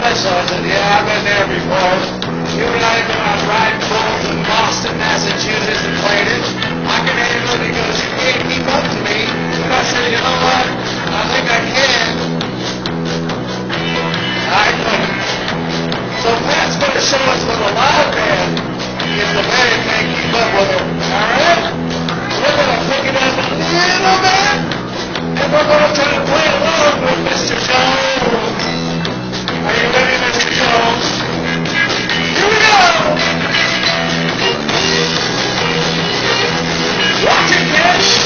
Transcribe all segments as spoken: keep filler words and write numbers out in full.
special. I said, yeah, I've been there before. You and I have been on ride bulls in Boston, Massachusetts, and played it. I can handle it because you can't keep up to me. And I said, you know what? I think I can. I couldn't. So Pat's going to show us what a loud man if the band can't keep up with him. All right? We're going to pick it up a little bit, and we're going to try to play along with Mister Jones. Are you ready, Mister Jones? Here we go! Watch it, kid!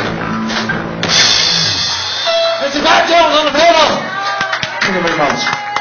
Mister Jones on the pedal. Thank you very much.